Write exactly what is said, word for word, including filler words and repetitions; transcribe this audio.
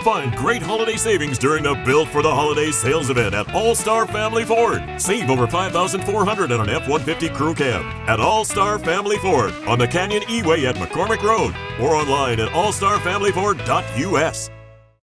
Find great holiday savings during the Built for the Holidays sales event at All-Star Family Ford. Save over five thousand four hundred dollars on an F one fifty Crew Cab at All-Star Family Ford on the Canyon E-Way at McCormick Road or online at all star family ford dot U S.